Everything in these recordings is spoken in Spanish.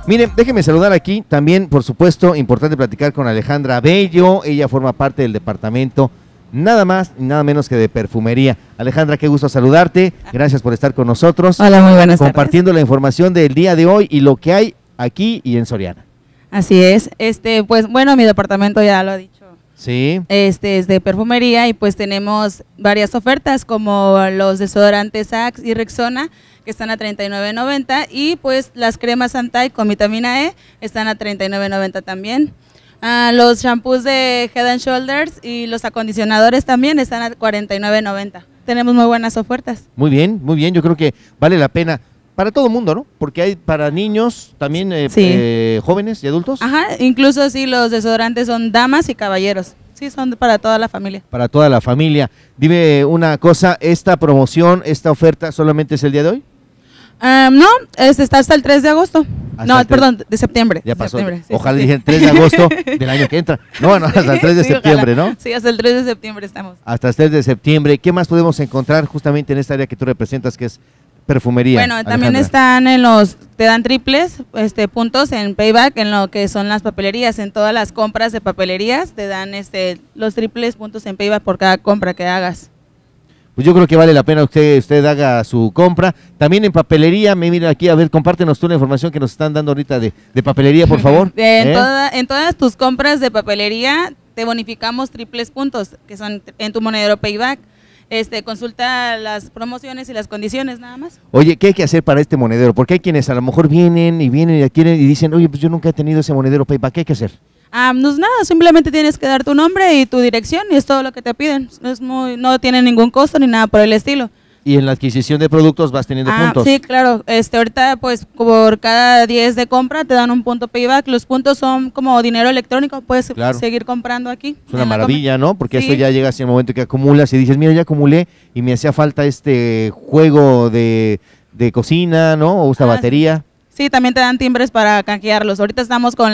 Miren, déjenme saludar aquí, también por supuesto, importante platicar con Alejandra Bello, ella forma parte del departamento nada más y nada menos que de perfumería. Alejandra, qué gusto saludarte, gracias por estar con nosotros. Hola, muy buenas tardes. Compartiendo la información del día de hoy y lo que hay aquí y en Soriana. Así es, pues bueno, mi departamento ya lo ha dicho. Sí. Es de perfumería y pues tenemos varias ofertas como los desodorantes Axe y Rexona que están a $39.90 y pues las cremas Anti con vitamina E están a $39.90 también. Los shampoos de Head and Shoulders y los acondicionadores también están a $49.90. Tenemos muy buenas ofertas. Muy bien, yo creo que vale la pena para todo el mundo, ¿no? Porque hay para niños, también sí. Jóvenes y adultos. Ajá, incluso sí, los desodorantes son damas y caballeros. Sí, son para toda la familia. Para toda la familia. Dime una cosa, ¿esta promoción, esta oferta solamente es el día de hoy? No, está hasta el 3 de agosto. No, perdón, de septiembre. Ya pasó. Septiembre, sí, ojalá sí. dije el 3 de agosto del año que entra. No, hasta el 3 de sí, septiembre, ojalá. ¿no? Sí, hasta el 3 de septiembre estamos. Hasta el 3 de septiembre. ¿Qué más podemos encontrar justamente en esta área que tú representas, que es perfumería? Bueno, también están te dan triples puntos en Payback, en lo que son las papelerías, en todas las compras de papelerías, te dan los triples puntos en Payback por cada compra que hagas. Pues yo creo que vale la pena que usted haga su compra. También en papelería, mira aquí, a ver, compártenos tú la información que nos están dando ahorita de papelería, por favor. En todas tus compras de papelería te bonificamos triples puntos, que son en tu monedero Payback. Consulta las promociones y las condiciones nada más. Oye, ¿qué hay que hacer para este monedero? Porque hay quienes a lo mejor vienen y dicen, oye, pues yo nunca he tenido ese monedero Payback, ¿qué hay que hacer? No es nada, simplemente tienes que dar tu nombre y tu dirección y es todo lo que te piden. No tiene ningún costo ni nada por el estilo. Y en la adquisición de productos vas teniendo puntos. Sí, claro. Ahorita pues por cada 10 de compra te dan un punto Payback. Los puntos son como dinero electrónico, puedes seguir comprando aquí. Es una maravilla, ¿no? Porque eso ya llega hacia el momento que acumulas y dices, mira, ya acumulé y me hacía falta este juego de cocina, ¿no? O esta batería. Sí, también te dan timbres para canjearlos. Ahorita estamos con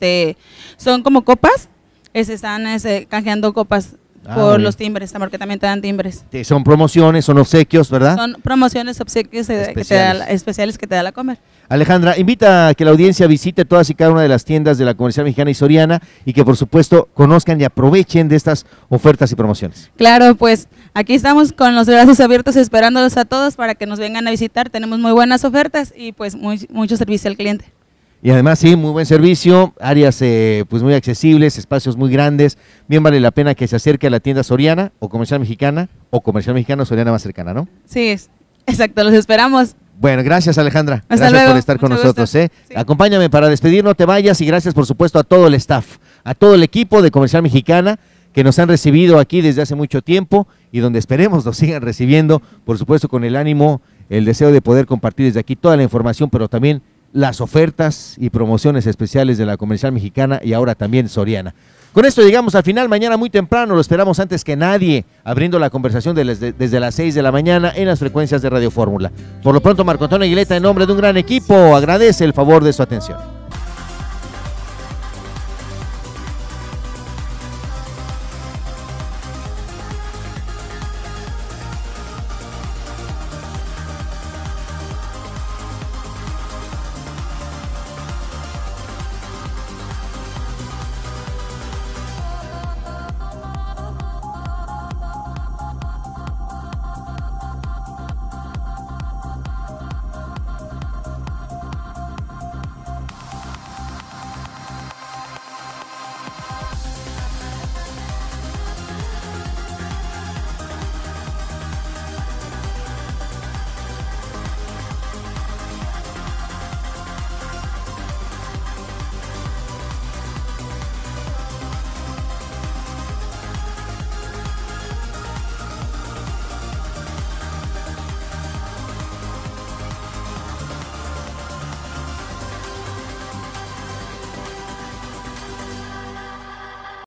son como copas, están canjeando copas por los timbres, porque también te dan timbres. Son promociones, son obsequios, ¿verdad? Son promociones, obsequios especiales que te da la Comer. Alejandra, invita a que la audiencia visite todas y cada una de las tiendas de la Comercial Mexicana y Soriana y que por supuesto conozcan y aprovechen de estas ofertas y promociones. Claro, pues aquí estamos con los brazos abiertos esperándolos a todos para que nos vengan a visitar. Tenemos muy buenas ofertas y pues mucho servicio al cliente. Y además sí, muy buen servicio, áreas pues muy accesibles, espacios muy grandes, bien vale la pena que se acerque a la tienda Soriana o Comercial Mexicana Soriana más cercana, ¿no? Sí, exacto, los esperamos. Bueno, gracias Alejandra, Hasta gracias luego. por estar con Mucho nosotros. Sí. Acompáñame para despedir, no te vayas y gracias por supuesto a todo el staff, a todo el equipo de Comercial Mexicana que nos han recibido aquí desde hace mucho tiempo y donde esperemos nos sigan recibiendo, por supuesto con el ánimo, el deseo de poder compartir desde aquí toda la información, pero también las ofertas y promociones especiales de la Comercial Mexicana y ahora también Soriana. Con esto llegamos al final, mañana muy temprano, lo esperamos antes que nadie, abriendo la conversación desde las 6 de la mañana en las frecuencias de Radio Fórmula. Por lo pronto, Marco Antonio Aguileta, en nombre de un gran equipo, agradece el favor de su atención.